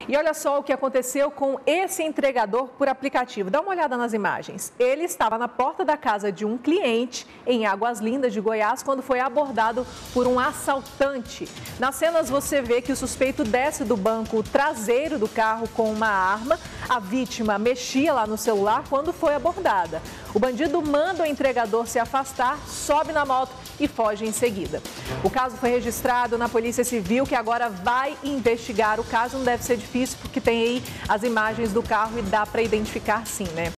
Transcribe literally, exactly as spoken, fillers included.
E olha só o que aconteceu com esse entregador por aplicativo. Dá uma olhada nas imagens. Ele estava na porta da casa de um cliente em Águas Lindas de Goiás quando foi abordado por um assaltante. Nas cenas você vê que o suspeito desce do banco traseiro do carro com uma arma. A vítima mexia lá no celular quando foi abordada. O bandido manda o entregador se afastar, sobe na moto e foge em seguida. O caso foi registrado na Polícia Civil, que agora vai investigar o caso. Não deve ser difícil, porque tem aí as imagens do carro e dá para identificar sim, né?